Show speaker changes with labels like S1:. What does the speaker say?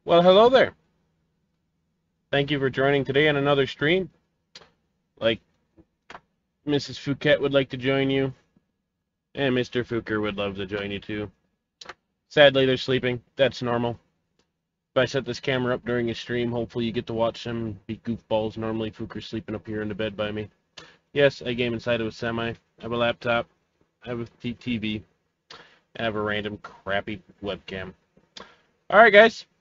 S1: Well, hello there. Thank you for joining today on another stream. Like Mrs. Fouquet would like to join you, and Mr. Fouker would love to join you too. Sadly, they're sleeping. That's normal. If I set this camera up during a stream, hopefully you get to watch them be goofballs. Normally, Fouker's sleeping up here in the bed by me. Yes, I game inside of a semi. I have a laptop. I have a TV. I have a random crappy webcam. Alright, guys.